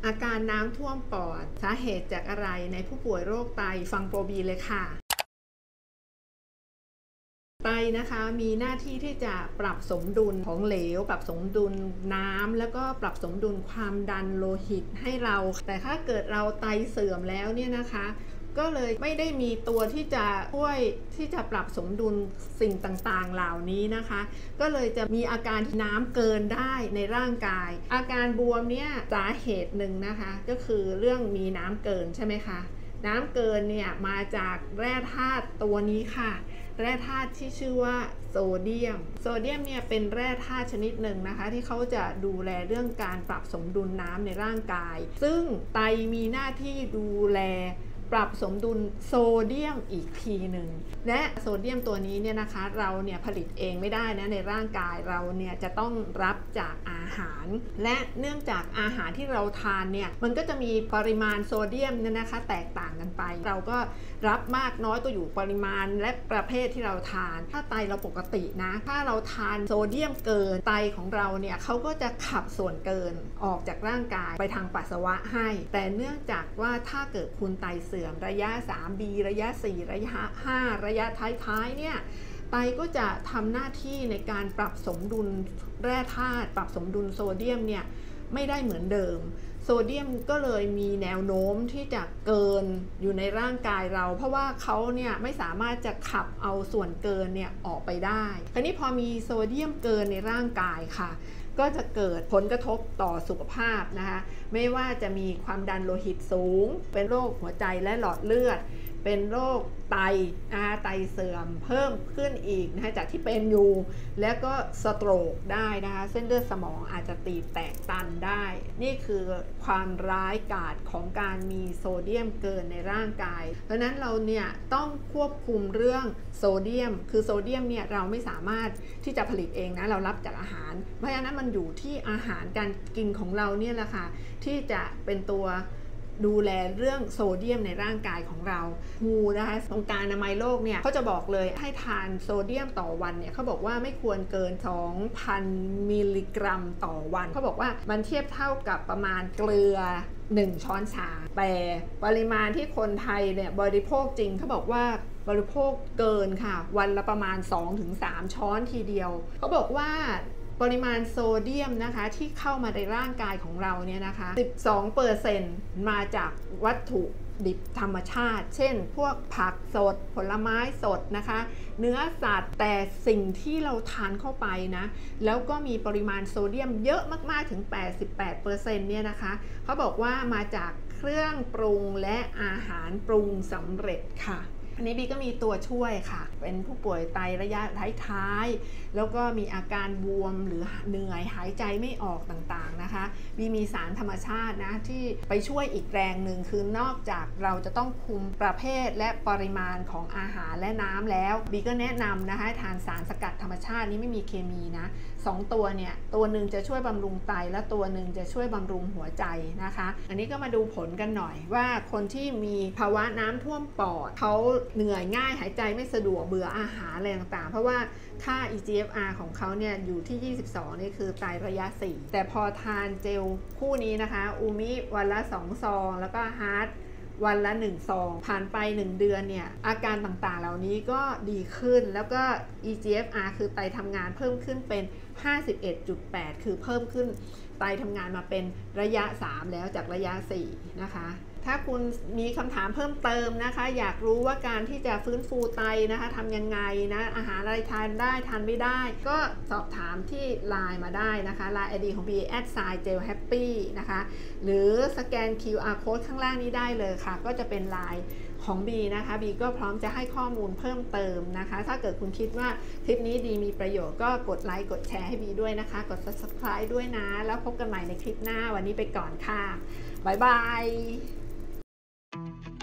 อาการน้ำท่วมปอดสาเหตุจากอะไรในผู้ป่วยโรคไตฟังโปรบีเลยค่ะไตนะคะมีหน้าที่ที่จะปรับสมดุลของเหลวปรับสมดุลน้ำแล้วก็ปรับสมดุลความดันโลหิตให้เราแต่ถ้าเกิดเราไตเสื่อมแล้วเนี่ยนะคะก็เลยไม่ได้มีตัวที่จะช่วยที่จะปรับสมดุลสิ่งต่างๆเหล่านี้นะคะก็เลยจะมีอาการที่น้ำเกินได้ในร่างกายอาการบวมเนี่ยสาเหตุหนึ่งนะคะก็คือเรื่องมีน้ำเกินใช่ไหมคะน้ำเกินเนี่ยมาจากแร่ธาตุตัวนี้ค่ะแร่ธาตุที่ชื่อว่าโซเดียมเนี่ยเป็นแร่ธาตุชนิดหนึ่งนะคะที่เขาจะดูแลเรื่องการปรับสมดุลน้ำในร่างกายซึ่งไตมีหน้าที่ดูแลปรับสมดุลโซเดียมอีกทีหนึ่งและโซเดียมตัวนี้เนี่ยนะคะเราเนี่ยผลิตเองไม่ได้นะในร่างกายเราเนี่ยจะต้องรับจากอาหารและเนื่องจากอาหารที่เราทานเนี่ยมันก็จะมีปริมาณโซเดียมเนี่ยนะคะแตกต่างกันไปเราก็รับมากน้อยก็อยู่ปริมาณและประเภทที่เราทานถ้าไตเราปกตินะถ้าเราทานโซเดียมเกินไตของเราเนี่ยเขาก็จะขับส่วนเกินออกจากร่างกายไปทางปัสสาวะให้แต่เนื่องจากว่าถ้าเกิดคุณไตเสื่อมระยะ 3B ระยะ 4 ระยะ 5 ระยะท้ายๆเนี่ยไตก็จะทำหน้าที่ในการปรับสมดุลแร่ธาตุปรับสมดุลโซเดียมเนี่ยไม่ได้เหมือนเดิมโซเดียมก็เลยมีแนวโน้มที่จะเกินอยู่ในร่างกายเราเพราะว่าเขาเนี่ยไม่สามารถจะขับเอาส่วนเกินเนี่ยออกไปได้คราวนี้พอมีโซเดียมเกินในร่างกายค่ะก็จะเกิดผลกระทบต่อสุขภาพนะคะไม่ว่าจะมีความดันโลหิตสูงเป็นโรคหัวใจและหลอดเลือดเป็นโรคไตนะคะไตเสื่อมเพิ่มขึ้นอีกนะคะจากที่เป็นอยู่แล้วก็สโตรกได้นะคะเส้นเลือดสมองอาจจะตีบแตกตันได้นี่คือความร้ายกาจของการมีโซเดียมเกินในร่างกายเพราะนั้นเราเนี่ยต้องควบคุมเรื่องโซเดียมคือโซเดียมเนี่ยเราไม่สามารถที่จะผลิตเองนะเรารับจากอาหารเพราะฉะนั้นมันอยู่ที่อาหารการกินของเราเนี่ยแหละค่ะที่จะเป็นตัวดูแลเรื่องโซเดียมในร่างกายของเราWHOนะคะองค์การอนามัยโลกเนี่ยเขาจะบอกเลยให้ทานโซเดียมต่อวันเนี่ยเขาบอกว่าไม่ควรเกิน 2,000 มิลลิกรัมต่อวันเขาบอกว่ามันเทียบเท่ากับประมาณเกลือ1 ช้อนชาแต่ปริมาณที่คนไทยเนี่ยบริโภคจริงเขาบอกว่าบริโภคเกินค่ะวันละประมาณ 2-3 ช้อนทีเดียวเขาบอกว่าปริมาณโซเดียมนะคะที่เข้ามาในร่างกายของเราเนี่ยนะคะ 12% มาจากวัตถุดิบธรรมชาติเช่นพวกผักสดผลไม้สดนะคะเนื้อสัตว์แต่สิ่งที่เราทานเข้าไปนะแล้วก็มีปริมาณโซเดียมเยอะมากๆถึง 88% เนี่ยนะคะเขาบอกว่ามาจากเครื่องปรุงและอาหารปรุงสำเร็จค่ะอันนี้บีก็มีตัวช่วยค่ะเป็นผู้ป่วยไตระยะท้ายๆแล้วก็มีอาการบวมหรือเหนื่อยหายใจไม่ออกต่างๆนะคะบีมีสารธรรมชาตินะที่ไปช่วยอีกแรงหนึ่งคือนอกจากเราจะต้องคุมประเภทและปริมาณของอาหารและน้ำแล้วบีก็แนะนำนะคะทานสารสกัดธรรมชาตินี้ไม่มีเคมีนะ2ตัวเนี่ยตัวหนึ่งจะช่วยบำรุงไตและตัวหนึ่งจะช่วยบำรุงหัวใจนะคะอันนี้ก็มาดูผลกันหน่อยว่าคนที่มีภาวะน้ำท่วมปอดเขาเหนื่อยง่ายหายใจไม่สะดวกเบื่ออาหารอะไรต่างๆเพราะว่าค่า eGFR ของเขาเนี่ยอยู่ที่22นี่คือไตระยะ4แต่พอทานเจลคู่นี้นะคะอูมิวันละ2 ซองแล้วก็ฮาร์ทวันละ1 ซองผ่านไป1 เดือนเนี่ยอาการต่างๆเหล่านี้ก็ดีขึ้นแล้วก็ eGFR คือไตทำงานเพิ่มขึ้นเป็น 51.8 คือเพิ่มขึ้นไตทำงานมาเป็นระยะ3แล้วจากระยะ4นะคะถ้าคุณมีคำถามเพิ่มเติมนะคะอยากรู้ว่าการที่จะฟื้นฟูไตนะคะทำยังไงนะอาหารอะไรทานได้ทานไม่ได้ก็สอบถามที่ LINE มาได้นะคะ LINE ID ของ B @gelhappy นะคะหรือสแกน QR Code ข้างล่างนี้ได้เลยค่ะก็จะเป็น LINE ของ B นะคะ B ก็พร้อมจะให้ข้อมูลเพิ่มเติมนะคะถ้าเกิดคุณคิดว่าคลิปนี้ดีมีประโยชน์ก็กดไลค์กดแชร์ให้ B ด้วยนะคะกด Subscribe ด้วยนะแล้วพบกันใหม่ในคลิปหน้าวันนี้ไปก่อนค่ะบ๊ายบาย